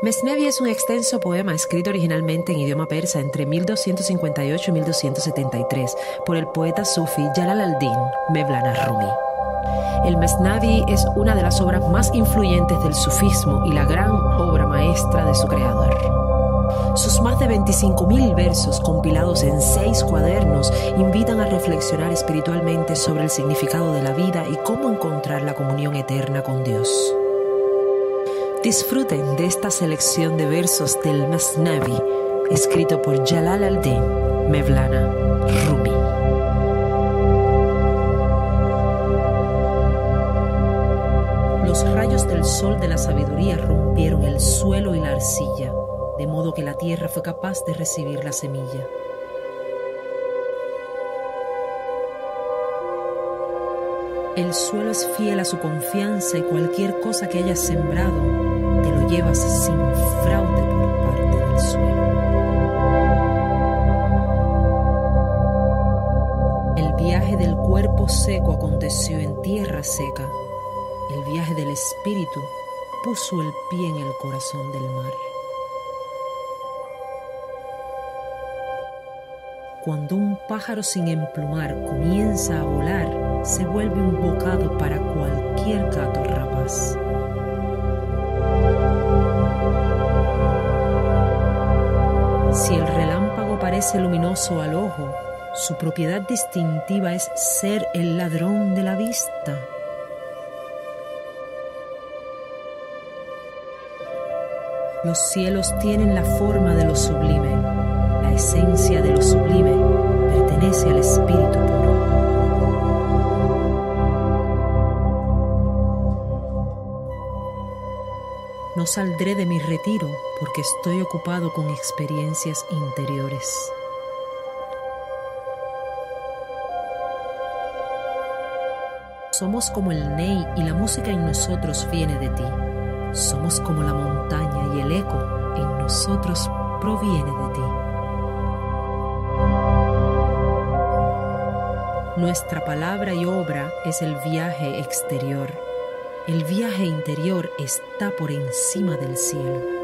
Mesnevi es un extenso poema escrito originalmente en idioma persa entre 1258 y 1273 por el poeta sufi Jalal al-Din Mevlana Rumi. El Mesnevi es una de las obras más influyentes del sufismo y la gran obra maestra de su creador. Sus más de 25.000 versos compilados en 6 cuadernos invitan a reflexionar espiritualmente sobre el significado de la vida y cómo encontrar la comunión eterna con Dios. Disfruten de esta selección de versos del Mesnevi, escrito por Jalal al-Din Mevlana Rumi. Los rayos del sol de la sabiduría rompieron el suelo y la arcilla, de modo que la tierra fue capaz de recibir la semilla. El suelo es fiel a su confianza y cualquier cosa que hayas sembrado te lo llevas sin fraude por parte del suelo. El viaje del cuerpo seco aconteció en tierra seca. El viaje del espíritu puso el pie en el corazón del mar. Cuando un pájaro sin emplumar comienza a volar, se vuelve un bocado para cualquier gato rapaz. Si el relámpago parece luminoso al ojo, su propiedad distintiva es ser el ladrón de la vista. Los cielos tienen la forma de lo sublime. La esencia de lo sublime pertenece al espíritu puro. No saldré de mi retiro porque estoy ocupado con experiencias interiores. Somos como el ney y la música en nosotros viene de ti. Somos como la montaña y el eco en nosotros proviene de ti. Nuestra palabra y obra es el viaje exterior. El viaje interior está por encima del cielo.